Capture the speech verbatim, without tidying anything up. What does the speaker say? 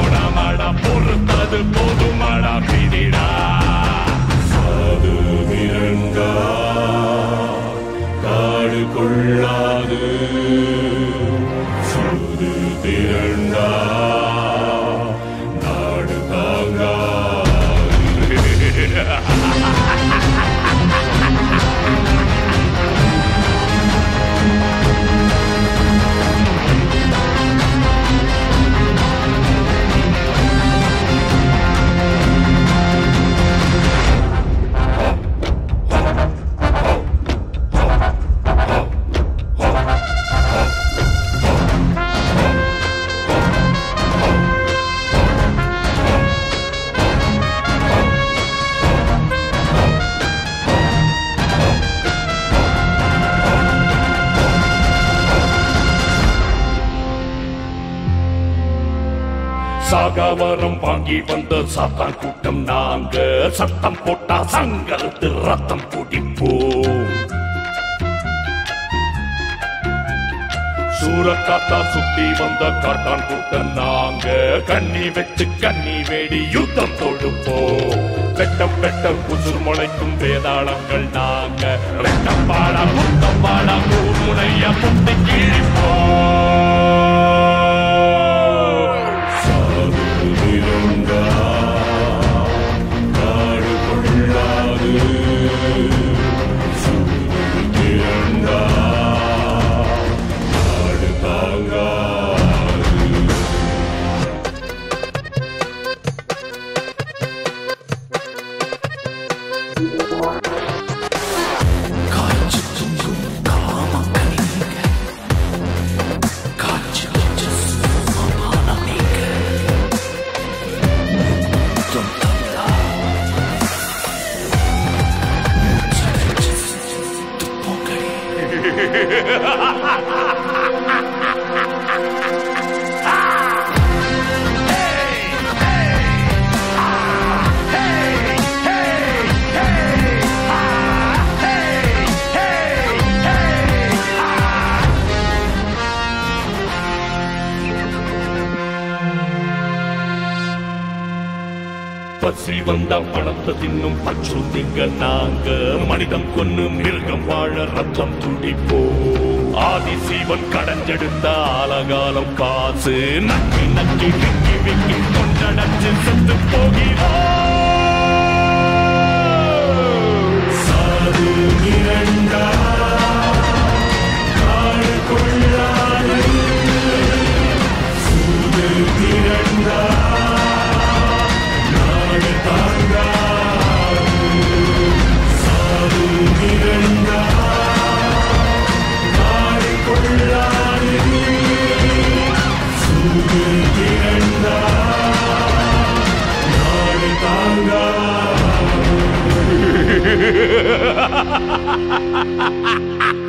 போனமடா பொறுத்தது போதுமடா பிடிடா சாது மிரண்டா காடு கொள்ளாது சூது திரண்டா நாடு தாங்கா சாகவரம் வாங்கி வந்த சாத்தான் கூட்டம் நாங்க சத்தம் போட்டா சங்கரத்து ரத்தம் குடிப்போம் சூரக்காத்தா சுத்தி வந்த காட்டான் கூட்டம் நாங்க கண்ணி வச்சு கண்ணி வேடி யுத்தம் தொடுப்போம் வெட்டம் வெட்டம் குசுர் முளைக்கும் வேதாளங்கள் நாங்க வெட்டம் பாடா முத்தம் பாடா ஊர் முனைய முட்டி கிழிப்போம் பசி வந்தா பணத்தை தின்னும் பச்சு திங்க நாங்க மனிதம் கொன்னு மிருகம் வாழ ரத்தம் துடிப்போம் ஆதி சீவன் கடஞ்செடுத்த ஆலகாலம் காசு நக்கி நக்கி விக்கி விக்கி கொண்டடைச்சு செத்து போகிறோம் சாது இரண்டா காடு கொள்ளாது சூது திரண்டா Ha ha ha ha ha!